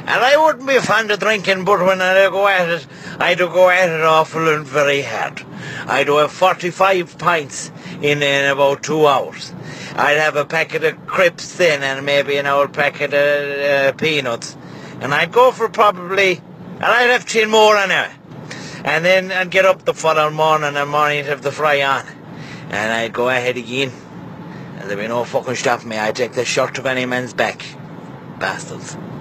And I wouldn't be fond of drinking, but when I go at it, I do go at it awful and very hard. I do have 45 pints in about 2 hours. I'd have a packet of crisps then and maybe an old packet of peanuts. And I'd go for probably, and I'd have 10 more anyway. And then I'd get up the following morning and morning to have the fry on. And I'd go ahead again. And there'd be no fucking stopping me. I'd take the shirt of any man's back. Bastards.